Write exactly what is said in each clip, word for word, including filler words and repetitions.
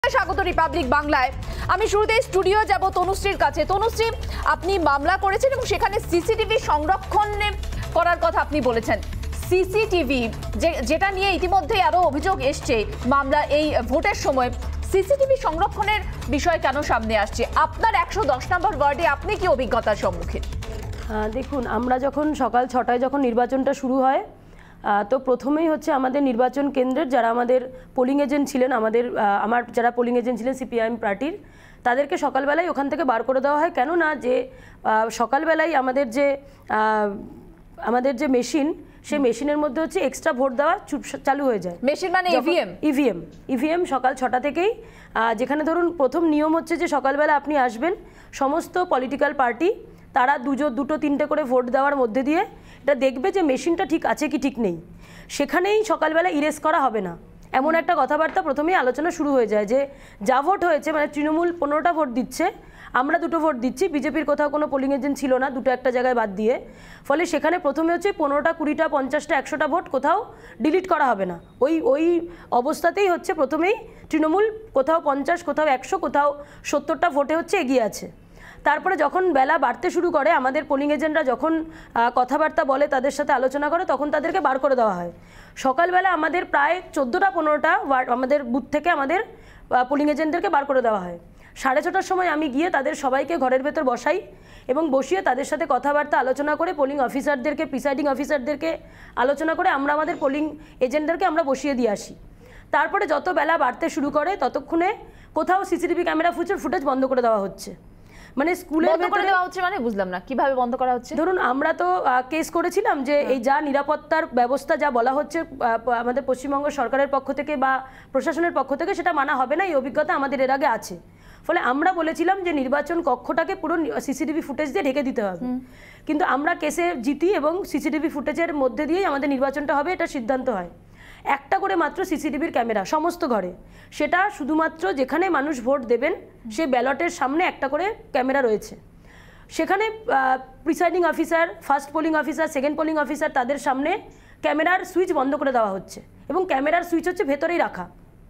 স্বাগত রিপাবলিক বাংলায়। আমি শুরুতে স্টুডিও যাব তনুশ্রীর কাছে। তনুশ্রী, আপনি মামলা করেছেন এবং সেখানে সিসিটিভি সংরক্ষণ করার কথা আপনি বলেছেন। সিসিটিভি যেটা নিয়ে ইতিমধ্যেই আরো অভিযোগ এসছে মামলা এই ভোটের সময়, সিসিটিভি সংরক্ষণের বিষয় কেন সামনে আসছে? আপনার একশো দশ নম্বর ওয়ার্ডে আপনি কি অভিজ্ঞতার সম্মুখীন? দেখুন, আমরা যখন সকাল ছটায় যখন নির্বাচনটা শুরু হয়, তো প্রথমেই হচ্ছে আমাদের নির্বাচন কেন্দ্রের যারা আমাদের পোলিং এজেন্ট ছিলেন, আমাদের আমার যারা পোলিং এজেন্ট ছিলেন সিপিআইএম পার্টির, তাদেরকে সকালবেলায় ওখান থেকে বার করে দেওয়া হয়। কেননা যে সকালবেলায় আমাদের যে আমাদের যে মেশিন, সেই মেশিনের মধ্যে হচ্ছে এক্সট্রা ভোট দেওয়া চালু হয়ে যায়। মেশিন মানে ইভিএম? ইভিএম ইভিএম সকাল ছটা থেকেই, যেখানে ধরুন প্রথম নিয়ম হচ্ছে যে সকালবেলা আপনি আসবেন, সমস্ত পলিটিক্যাল পার্টি তারা দুজো দুটো তিনটে করে ভোট দেওয়ার মধ্যে দিয়ে এটা দেখবে যে মেশিনটা ঠিক আছে কি ঠিক নেই। সেখানেই সকালবেলা ইরেজ করা হবে না, এমন একটা কথাবার্তা প্রথমেই আলোচনা শুরু হয়ে যায় যে যা ভোট হয়েছে, মানে তৃণমূল পনেরোটা ভোট দিচ্ছে, আমরা দুটো ভোট দিচ্ছি, বিজেপির কোথাও কোনো পোলিং এজেন্ট ছিল না, দুটো একটা জায়গায় বাদ দিয়ে। ফলে সেখানে প্রথমে হচ্ছে পনেরোটা কুড়িটা পঞ্চাশটা একশোটা ভোট কোথাও ডিলিট করা হবে না। ওই ওই অবস্থাতেই হচ্ছে প্রথমেই তৃণমূল কোথাও পঞ্চাশ, কোথাও একশো, কোথাও সত্তরটা ভোটে হচ্ছে এগিয়ে আছে। তারপরে যখন বেলা বাড়তে শুরু করে, আমাদের পোলিং এজেন্টরা যখন কথাবার্তা বলে, তাদের সাথে আলোচনা করে, তখন তাদেরকে বার করে দেওয়া হয়। সকালবেলা আমাদের প্রায় চোদ্দোটা পনেরোটা ওয়ার্ড আমাদের বুথ থেকে আমাদের পোলিং এজেন্টদেরকে বার করে দেওয়া হয়। সাড়ে ছটার সময় আমি গিয়ে তাদের সবাইকে ঘরের ভেতর বসাই এবং বসিয়ে তাদের সাথে কথাবার্তা আলোচনা করে পোলিং অফিসারদেরকে, প্রিসাইডিং অফিসারদেরকে আলোচনা করে আমরা আমাদের পোলিং এজেন্টদেরকে আমরা বসিয়ে দিয়ে আসি। তারপরে যত বেলা বাড়তে শুরু করে ততক্ষণে কোথাও সিসিটিভি ক্যামেরা ফুটেজ ফুটেজ বন্ধ করে দেওয়া হচ্ছে। মানে স্কুলে বন্ধ করে দেওয়া হচ্ছে মানে বুঝলাম না, কিভাবে বন্ধ করা হচ্ছে? ধরুন আমরা তো কেস করেছিলাম যে এই যা নিরাপত্তার ব্যবস্থা যা বলা হচ্ছে আমাদের পশ্চিমবঙ্গ সরকারের পক্ষ থেকে বা প্রশাসনের পক্ষ থেকে, সেটা মানা হবে না, এই অভিজ্ঞতা আমাদের এর আগে আছে। ফলে আমরা বলেছিলাম যে নির্বাচন কক্ষটাকে পুরো সিসিটিভি ফুটেজ দিয়ে ঢেকে দিতে হবে, কিন্তু আমরা কেসে জিতি এবং সিসিটিভি ফুটেজের মধ্যে দিয়েই আমাদের নির্বাচনটা হবে, এটা সিদ্ধান্ত হয়। একটা করে মাত্র সিসিটিভির ক্যামেরা সমস্ত ঘরে, সেটা শুধুমাত্র যেখানে মানুষ ভোট দেবেন সেই ব্যালটের সামনে একটা করে ক্যামেরা রয়েছে। সেখানে presiding officer, first polling officer, second polling officer, তাদের সামনে ক্যামেরার সুইচ বন্ধ করে দেওয়া হচ্ছে এবং ক্যামেরার সুইচ হচ্ছে ভেতরেই রাখা।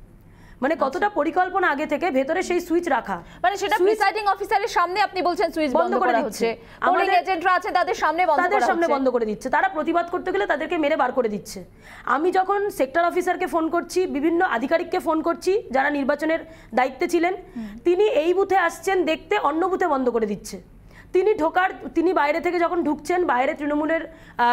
মানে কতটা পরিকল্পনা আগে থেকে ভেতরে সেই সুইচ রাখা, মানে সেটা প্রিসাইডিং অফিসারের সামনে আপনি বলছেন সুইচ বন্ধ করে হচ্ছে, পোলিং এজেন্টরা আছে তাদের সামনে বন্ধ তাদের সামনে বন্ধ করে দিচ্ছে। তারা প্রতিবাদ করতে গেলে তাদেরকে মেরে বার করে দিচ্ছে। আমি যখন সেক্টর অফিসারকে ফোন করছি, বিভিন্ন আধিকারিককে ফোন করছি যারা নির্বাচনের দায়িত্বে ছিলেন, তিনি এই বুথে আসছেন দেখতে, অন্য বুথে বন্ধ করে দিচ্ছে। তিনি ঢোকার তিনি বাইরে থেকে যখন ঢুকছেন, বাইরে তৃণমূলের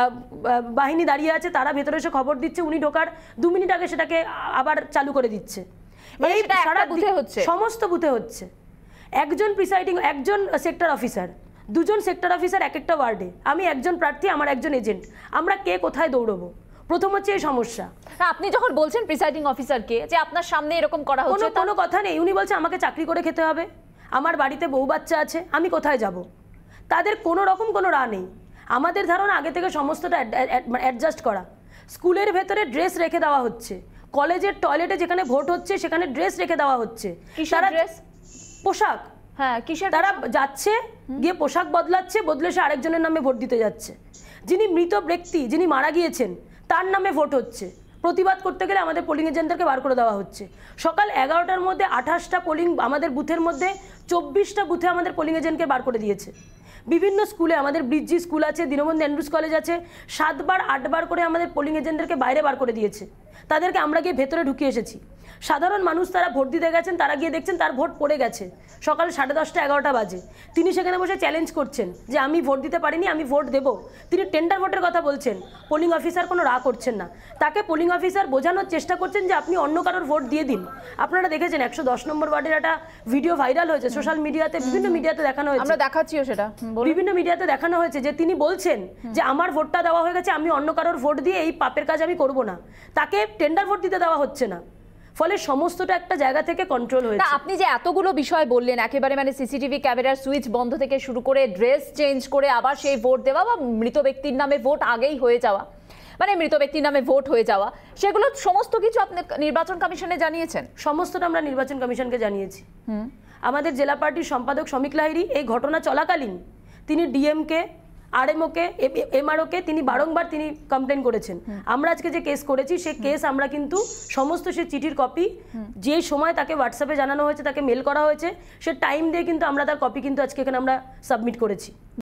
বাহিনী দাঁড়িয়ে আছে, তারা ভেতরে এসে খবর দিচ্ছে, উনি ঢোকার দু মিনিট আগে সেটাকে আবার চালু করে দিচ্ছে। এই সারা বুথে হচ্ছে, সমস্ত বুথে হচ্ছে। একজন প্রিসাইডিং, একজন সেক্টর অফিসার, দুজন সেক্টর অফিসার এক একটা ওয়ার্ডে, আমি একজন প্রার্থী, আমার একজন এজেন্ট, আমরা কে কোথায় দৌড়বো? প্রথম হচ্ছে এই সমস্যা। আপনি যখন বলছেন প্রিসাইডিং অফিসারকে যে আপনার সামনে এরকম করা হচ্ছে, কোনো কথা নেই, উনি বলছে আমাকে চাকরি করে খেতে হবে, আমার বাড়িতে বউ বাচ্চা আছে, আমি কোথায় যাব? তাদের কোনো রকম কোনো রা নেই। আমাদের ধারণা আগে থেকে সমস্তটা অ্যাডজাস্ট করা। স্কুলের ভেতরে ড্রেস রেখে দেওয়া হচ্ছে, কলেজের টয়লেটে যেখানে ভোট হচ্ছে সেখানে ড্রেস রেখে দেওয়া হচ্ছে। তারা ড্রেস, পোশাক, হ্যাঁ কিসের, তারা যাচ্ছে গিয়ে পোশাক বদলাচ্ছে, বদলে সে আরেকজনের নামে ভোট দিতে যাচ্ছে। যিনি মৃত ব্যক্তি, যিনি মারা গিয়েছেন, তার নামে ভোট হচ্ছে। প্রতিবাদ করতে গেলে আমাদের পোলিং এজেন্টদেরকে বার করে দেওয়া হচ্ছে। সকাল এগারোটার মধ্যে আঠাশটা পোলিং আমাদের বুথের মধ্যে চব্বিশটা বুথে আমাদের পোলিং এজেন্টকে বার করে দিয়েছে। বিভিন্ন স্কুলে, আমাদের ব্রিজজি স্কুল আছে, দীনবন্ধু অ্যান্ড্রুজ কলেজ আছে, সাতবার আটবার করে আমাদের পোলিং এজেন্টদেরকে বাইরে বার করে দিয়েছে। তাদেরকে আমরা গিয়ে ভেতরে ঢুকিয়ে এসেছি। সাধারণ মানুষ তারা ভোট দিতে গেছেন, তারা গিয়ে দেখছেন তার ভোট পড়ে গেছে। সকাল সাড়ে দশটা এগারোটা বাজে, তিনি সেখানে বসে চ্যালেঞ্জ করছেন যে আমি ভোট দিতে পারিনি, আমি ভোট দেবো। তিনি টেন্ডার ভোটের কথা বলছেন, পোলিং অফিসার কোনো রা করছেন না। তাকে পোলিং অফিসার বোঝানোর চেষ্টা করছেন যে আপনি অন্য কারোর ভোট দিয়ে দিন। আপনারা দেখেছেন একশো দশ নম্বর ওয়ার্ডের একটা ভিডিও ভাইরাল হয়েছে সোশ্যাল মিডিয়াতে, বিভিন্ন মিডিয়াতে দেখানো হয়েছে, আমরা দেখাচ্ছিও সেটা, বিভিন্ন মিডিয়াতে দেখানো হয়েছে যে তিনি বলছেন যে আমার ভোটটা দেওয়া হয়ে গেছে, আমি অন্য কারোর ভোট দিয়ে এই পাপের কাজ আমি করব না। তাকে টেন্ডার ভোট দিতে দেওয়া হচ্ছে না, ফলে সমস্তটা একটা জায়গা থেকে কন্ট্রোল হয়েছে। না, আপনি যে এতগুলো বিষয় বললেন, একেবারে মানে সিসিটিভি ক্যামেরার সুইচ বন্ধ থেকে শুরু করে ড্রেস চেঞ্জ করে আবার সেই ভোট দেওয়া বা মৃত ব্যক্তির নামে ভোট আগেই হয়ে যাওয়া, মানে মৃত ব্যক্তির নামে ভোট হয়ে যাওয়া, সেগুলো সমস্ত কিছু আপনি নির্বাচন কমিশনে জানিয়েছেন? সমস্তটা আমরা নির্বাচন কমিশনকে জানিয়েছি। আমাদের জেলা পার্টির সম্পাদক শমিক লাহিড়ী এই ঘটনা চলাকালীন তিনি ডিএমকে, আরএমওকে এমআরওকে তিনি বারংবার তিনি কমপ্লেন করেছেন। আমরা আজকে যে কেস করেছি সেই কেস আমরা কিন্তু সমস্ত সে চিঠির কপি যে সময় তাকে হোয়াটসঅ্যাপে জানানো হয়েছে, তাকে মেল করা হয়েছে, সে টাইম দিয়ে কিন্তু আমরা তার কপি কিন্তু আজকে এখানে আমরা সাবমিট করেছি।